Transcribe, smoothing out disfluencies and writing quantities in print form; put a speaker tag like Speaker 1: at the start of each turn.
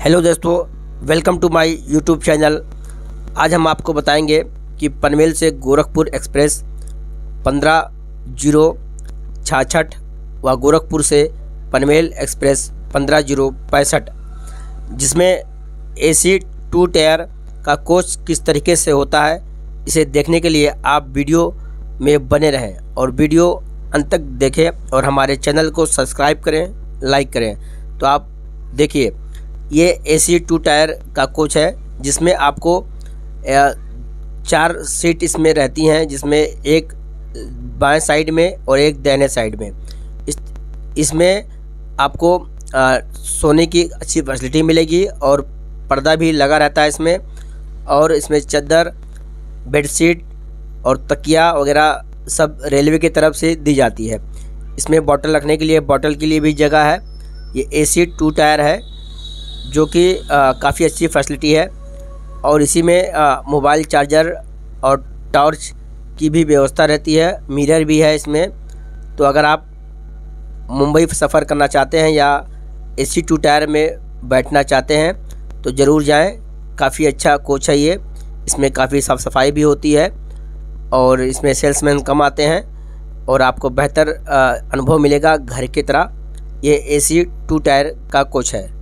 Speaker 1: Hello दोस्तों, welcome to my YouTube channel. आज हम आपको बताएंगे कि पनवेल से गोरखपुर एक्सप्रेस 15:066 व गोरखपुर से पनवेल एक्सप्रेस 15:065 जिसमें AC 2 टायर का कोच किस तरीके से होता है, इसे देखने के लिए आप वीडियो में बने रहें और वीडियो अंत तक देखें और हमारे चैनल को सब्सक्राइब करें, लाइक करें। तो आप देखिए, ये AC 2 टायर का कोच है जिसमें आपको 4 सीट इसमें रहती हैं, जिसमें एक बाएं साइड में और एक दाहिने साइड में। इसमें आपको सोने की अच्छी फैसिलिटी मिलेगी और पर्दा भी लगा रहता है इसमें, और इसमें चादर, बेडशीट और तकिया वगैरह सब रेलवे की तरफ से दी जाती है। इसमें बॉटल रखने के लिए, बॉटल के लिए भी जगह है। ये AC 2 टायर है जो कि काफ़ी अच्छी फैसिलिटी है, और इसी में मोबाइल चार्जर और टॉर्च की भी व्यवस्था रहती है। मिरर भी है इसमें। तो अगर आप मुंबई सफ़र करना चाहते हैं या AC 2 टायर में बैठना चाहते हैं तो ज़रूर जाएं। काफ़ी अच्छा कोच है ये। इसमें काफ़ी साफ़ सफाई भी होती है और इसमें सेल्समैन कम आते हैं और आपको बेहतर अनुभव मिलेगा घर की तरह। ये AC 2 टायर का कोच है।